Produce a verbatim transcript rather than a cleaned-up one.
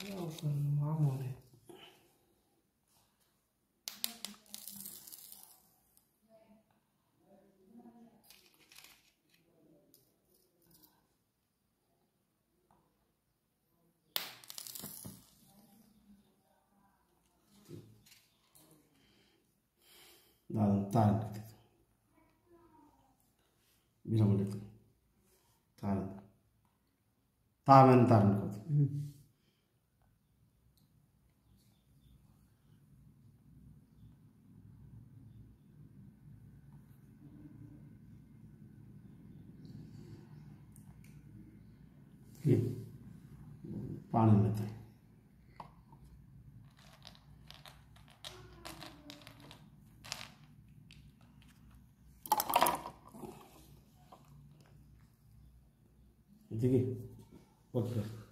मामूली 나는 다른 것 같아. 밀어버렸다. 다른. 다음에는 다른 것 같아. ये पानी में था देखिए